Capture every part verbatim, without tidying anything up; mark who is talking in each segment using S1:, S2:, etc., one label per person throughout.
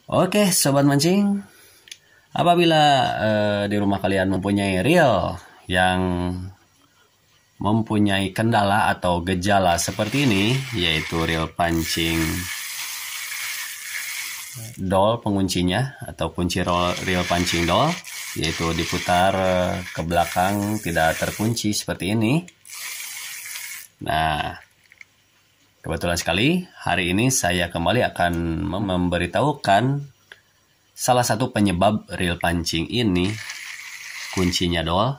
S1: Oke, sobat mancing, apabila eh, di rumah kalian mempunyai reel yang mempunyai kendala atau gejala seperti ini, yaitu reel pancing dol penguncinya atau kunci reel pancing dol, yaitu diputar ke belakang tidak terkunci seperti ini. Nah, kebetulan sekali hari ini saya kembali akan memberitahukan salah satu penyebab reel pancing ini kuncinya dol.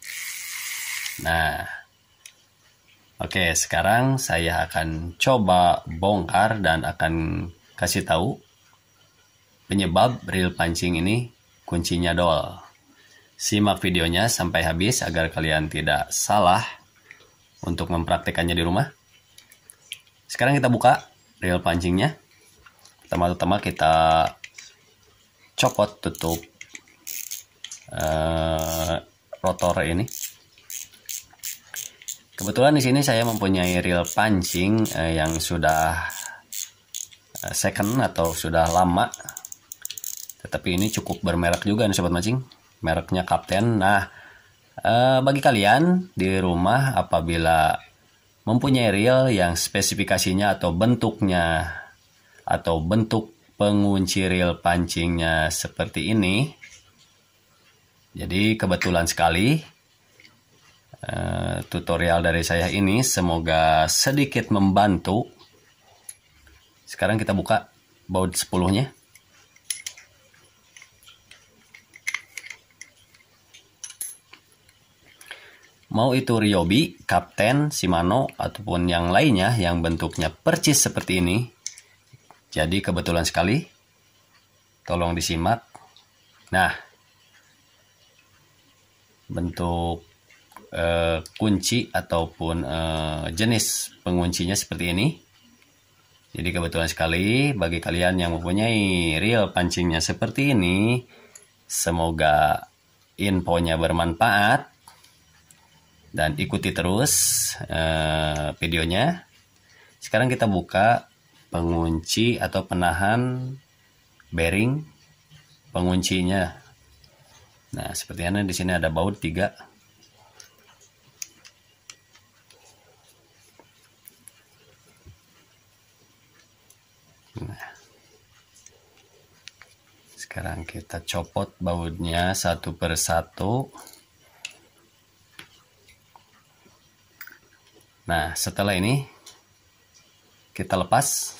S1: Nah, oke, sekarang saya akan coba bongkar dan akan kasih tahu penyebab reel pancing ini kuncinya dol. Simak videonya sampai habis agar kalian tidak salah untuk mempraktikannya di rumah. Sekarang kita buka reel pancingnya. Pertama-tama kita copot tutup uh, rotor ini. Kebetulan di sini saya mempunyai reel pancing uh, yang sudah uh, second atau sudah lama, tetapi ini cukup bermerek juga nih sobat mancing, mereknya Kapten. Nah, uh, bagi kalian di rumah apabila mempunyai reel yang spesifikasinya atau bentuknya atau bentuk pengunci reel pancingnya seperti ini, jadi kebetulan sekali uh, tutorial dari saya ini semoga sedikit membantu. Sekarang kita buka baut sepuluh-nya. Mau itu Ryobi, Kapten, Shimano, ataupun yang lainnya yang bentuknya percis seperti ini. Jadi kebetulan sekali, tolong disimak. Nah, bentuk eh, kunci ataupun eh, jenis penguncinya seperti ini. Jadi kebetulan sekali bagi kalian yang mempunyai reel pancingnya seperti ini, semoga infonya bermanfaat. Dan ikuti terus uh, videonya. Sekarang kita buka pengunci atau penahan bearing penguncinya. Nah, seperti ini di sini ada baut tiga. Nah, sekarang kita copot bautnya satu persatu. Nah, setelah ini kita lepas.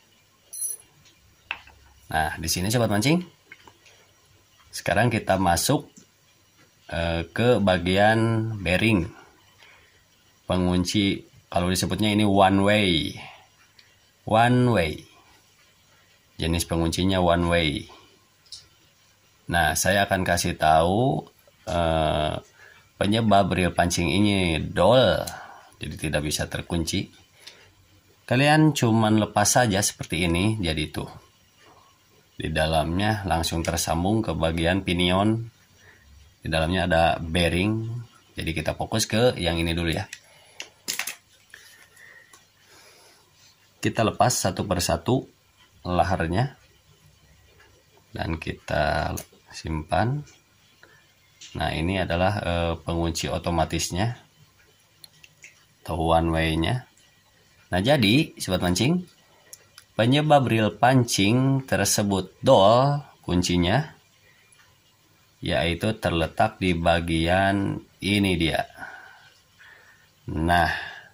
S1: Nah, di sini sobat mancing. Sekarang kita masuk eh, ke bagian bearing pengunci. Kalau disebutnya ini one way. One way. Jenis penguncinya one way. Nah, saya akan kasih tahu eh, penyebab reel pancing ini dol. Jadi tidak bisa terkunci. Kalian cuman lepas saja seperti ini. Jadi itu di dalamnya langsung tersambung ke bagian pinion. Di dalamnya ada bearing. Jadi kita fokus ke yang ini dulu ya. Kita lepas satu persatu laharnya dan kita simpan. Nah, ini adalah eh, pengunci otomatisnya atau one way-nya. Nah, jadi sobat mancing, penyebab reel pancing tersebut dol kuncinya yaitu terletak di bagian ini dia. Nah,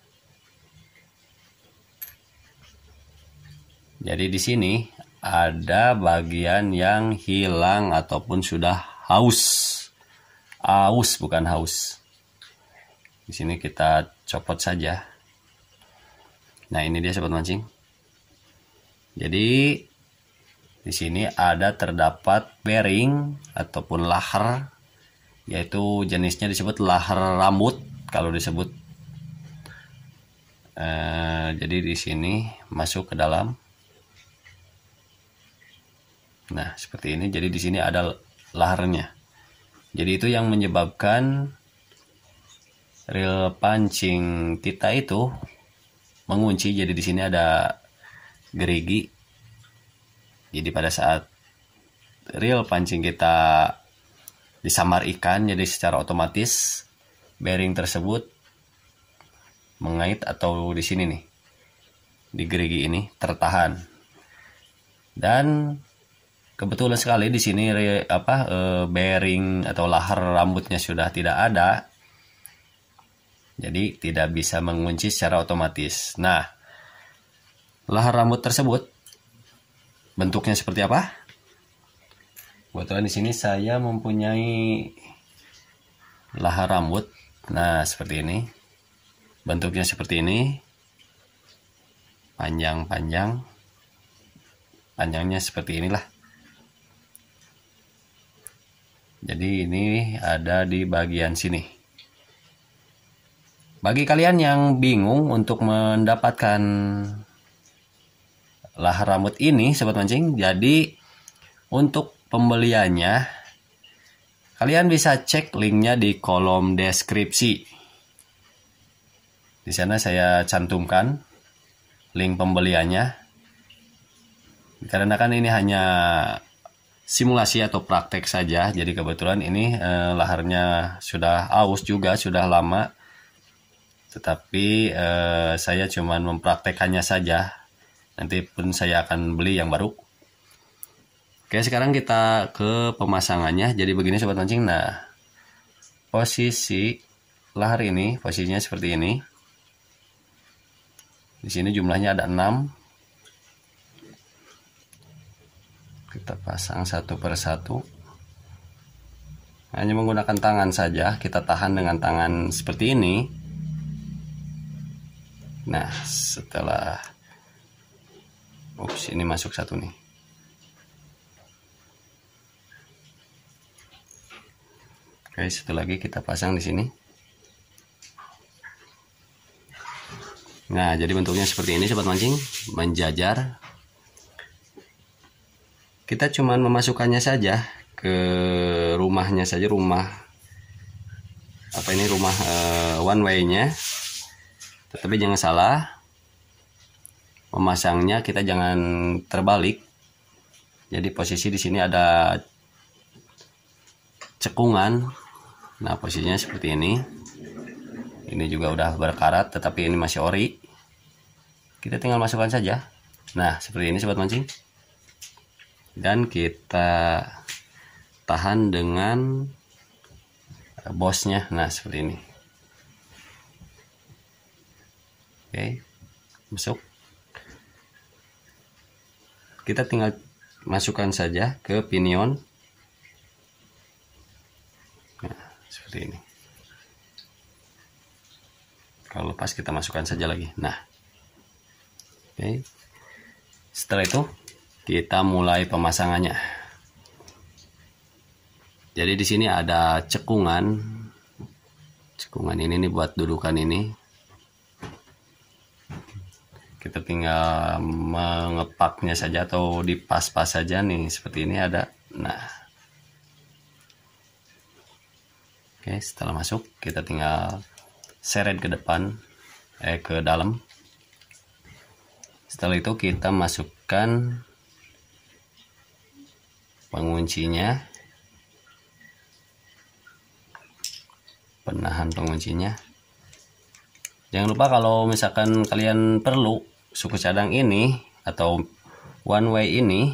S1: jadi di sini ada bagian yang hilang ataupun sudah haus. Aus bukan haus. Di sini kita copot saja. Nah, ini dia sobat mancing. Jadi di sini ada terdapat bearing ataupun lahar, yaitu jenisnya disebut lahar rambut kalau disebut. Eh, jadi di sini masuk ke dalam. Nah, seperti ini. Jadi di sini ada laharnya. Jadi itu yang menyebabkan reel pancing kita itu mengunci. Jadi di sini ada gerigi. Jadi pada saat reel pancing kita disamar ikan, jadi secara otomatis bearing tersebut mengait atau di sini nih di gerigi ini tertahan. Dan kebetulan sekali di sini apa e, bearing atau lahar rambutnya sudah tidak ada, jadi tidak bisa mengunci secara otomatis. Nah, lahar rambut tersebut bentuknya seperti apa? Kebetulan di sini saya mempunyai lahar rambut. Nah, seperti ini. Bentuknya seperti ini. Panjang-panjang. Panjangnya seperti inilah. Jadi ini ada di bagian sini. Bagi kalian yang bingung untuk mendapatkan lahar rambut ini, sobat mancing, jadi untuk pembeliannya kalian bisa cek linknya di kolom deskripsi. Di sana saya cantumkan link pembeliannya. Karena kan ini hanya simulasi atau praktek saja, jadi kebetulan ini eh, laharnya sudah aus juga, sudah lama. Tetapi eh, saya cuma mempraktekannya saja. Nanti pun saya akan beli yang baru. Oke, sekarang kita ke pemasangannya. Jadi begini sobat mancing. Nah, posisi lahar ini, posisinya seperti ini. Di sini jumlahnya ada enam. Kita pasang satu per satu. Hanya menggunakan tangan saja. Kita tahan dengan tangan seperti ini. Nah, setelah ups, ini masuk satu nih. Oke, satu lagi kita pasang di sini. Nah, jadi bentuknya seperti ini sobat mancing, menjajar. Kita cuma memasukkannya saja ke rumahnya saja, rumah apa ini rumah uh, one way-nya. Tetapi jangan salah, memasangnya kita jangan terbalik. Jadi posisi di sini ada cekungan. Nah, posisinya seperti ini. Ini juga udah berkarat, tetapi ini masih ori. Kita tinggal masukkan saja. Nah, seperti ini sobat mancing. Dan kita tahan dengan bosnya. Nah, seperti ini. Oke, masuk. Kita tinggal masukkan saja ke pinion. Nah, seperti ini. Kalau lepas kita masukkan saja lagi. Nah, oke. Setelah itu kita mulai pemasangannya. Jadi di sini ada cekungan. Cekungan ini nih buat dudukan ini. Kita tinggal mengepaknya saja atau dipas-pas saja nih, seperti ini ada. Nah, oke, setelah masuk kita tinggal seret ke depan, eh ke dalam. Setelah itu kita masukkan penguncinya, penahan penguncinya. Jangan lupa kalau misalkan kalian perlu suku cadang ini atau one way ini,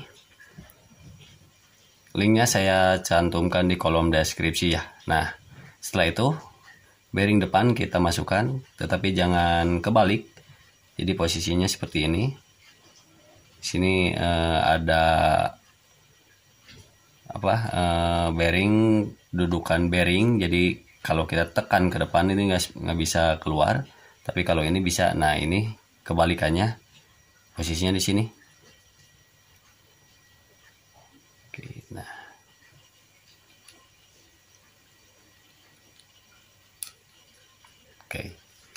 S1: linknya saya cantumkan di kolom deskripsi ya. Nah, setelah itu bearing depan kita masukkan, tetapi jangan kebalik. Jadi posisinya seperti ini. Sini eh, ada apa eh, bearing, dudukan bearing. Jadi kalau kita tekan ke depan ini nggak nggak bisa keluar. Tapi kalau ini bisa. Nah, ini kebalikannya, posisinya di sini. Oke, nah. Oke.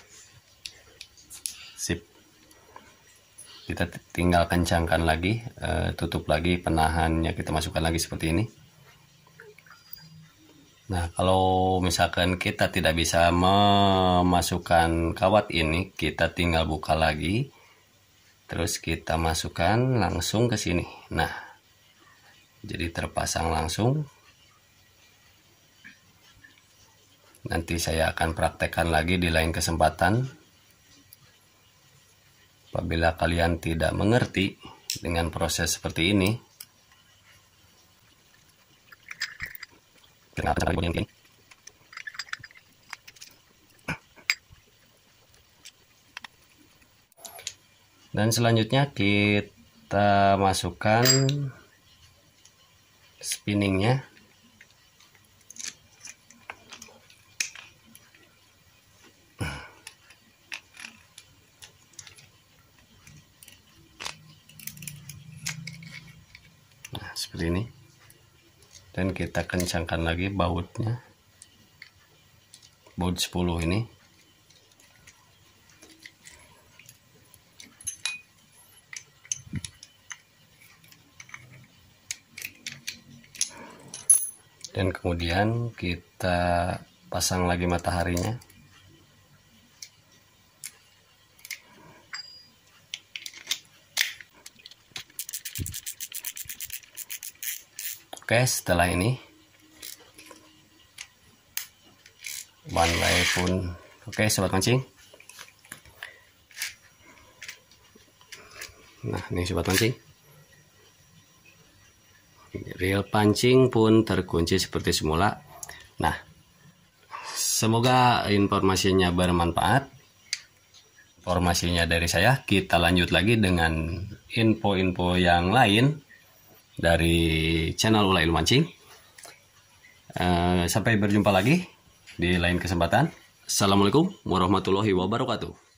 S1: Sip. Kita tinggal kencangkan lagi, uh, tutup lagi penahannya, kita masukkan lagi seperti ini. Nah, kalau misalkan kita tidak bisa memasukkan kawat ini, kita tinggal buka lagi. Terus kita masukkan langsung ke sini. Nah, jadi terpasang langsung. Nanti saya akan praktekkan lagi di lain kesempatan. Apabila kalian tidak mengerti dengan proses seperti ini, dan selanjutnya kita masukkan spinningnya. Nah, seperti ini. Dan kita kencangkan lagi bautnya, baut sepuluh ini. Dan kemudian kita pasang lagi mataharinya. Oke, setelah ini one way pun oke, sobat mancing. Nah, ini sobat mancing, reel pancing pun terkunci seperti semula. Nah, semoga informasinya bermanfaat. Informasinya dari saya. Kita lanjut lagi dengan info-info yang lain dari channel Ulah Ilmu Mancing. Uh, sampai berjumpa lagi di lain kesempatan. Assalamualaikum warahmatullahi wabarakatuh.